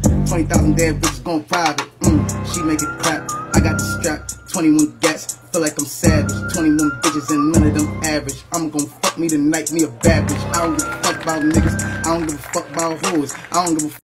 20,000 dead bitches gon' private. She make it clap. I got the strap. 21 gats. Feel like I'm savage. 21 bitches and none of them average. I'm gon' fuck me tonight, me a bad bitch. I don't give a fuck about niggas. I don't give a fuck about hoes. I don't give a